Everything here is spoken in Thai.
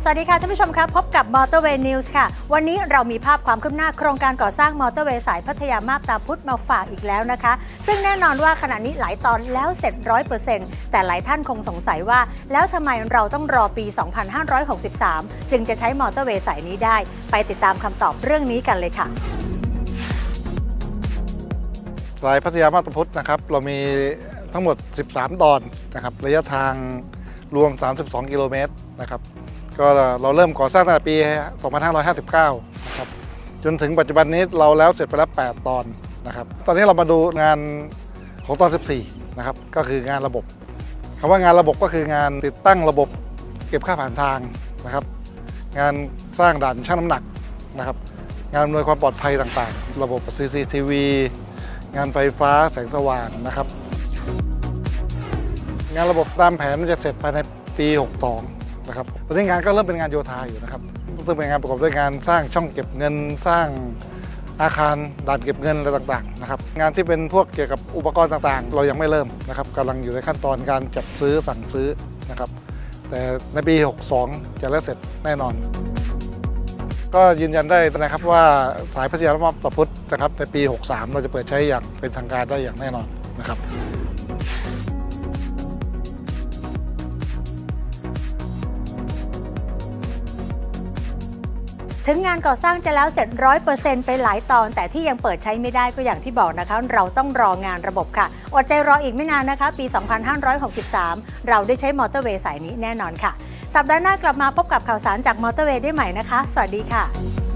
วัสดีค่ะท่านผู้ชมครับพบกับ Motorway News ค่ะวันนี้เรามีภาพความคืบหน้าโครงการก่อสร้างมอเตอร์เวย์สายพัทยามาบตาพุธมาฝากอีกแล้วนะคะซึ่งแน่นอนว่าขณะนี้หลายตอนแล้วเสร็จ 100% แต่หลายท่านคงสงสัยว่าแล้วทำไมเราต้องรอปี 2563 จึงจะใช้มอเตอร์เวย์สายนี้ได้ไปติดตามคำตอบเรื่องนี้กันเลยค่ะสายพัทยามาบตาพุธนะครับเรามีทั้งหมด13ตอนนะครับระยะทางรวม32กิโลเมตรนะครับก็เราเริ่มก่อสร้างตั้งแต่ปี 2559 นะครับจนถึงปัจจุบันนี้เราแล้วเสร็จไปแล้ว8ตอนนะครับตอนนี้เรามาดูงานของตอน14นะครับก็คืองานระบบคำว่างานระบบก็คืองานติดตั้งระบบเก็บค่าผ่านทางนะครับงานสร้างด่านชั่งน้ำหนักนะครับงานอำนวยความปลอดภัยต่างๆระบบ CCTV งานไฟฟ้าแสงสว่างนะครับงานระบบตามแผนมันจะเสร็จภายในปี 62 นะครับตอนนี้งานก็เริ่มเป็นงานโยธาอยู่นะครับซึ่งเป็นงานประกอบด้วยงานสร้างช่องเก็บเงินสร้างอาคารด่านเก็บเงินอะไรต่างๆนะครับงานที่เป็นพวกเกี่ยวกับอุปกรณ์ต่างๆเรายังไม่เริ่มนะครับกำลังอยู่ในขั้นตอนการจัดซื้อสั่งซื้อนะครับแต่ในปี 62 จะแล้วเสร็จแน่นอนก็ยืนยันได้นะครับว่าสายพัทยามาบตาพุธนะครับในปี 63 เราจะเปิดใช้อย่างเป็นทางการได้อย่างแน่นอนนะครับถึงงานก่อสร้างจะแล้วเสร็จ 100% ไปหลายตอนแต่ที่ยังเปิดใช้ไม่ได้ก็อย่างที่บอกนะคะเราต้องรองานระบบค่ะอดใจรออีกไม่นานนะคะปี 2563 เราได้ใช้มอเตอร์เวย์สายนี้แน่นอนค่ะสัปดาห์หน้ากลับมาพบกับข่าวสารจากมอเตอร์เวย์ได้ใหม่นะคะสวัสดีค่ะ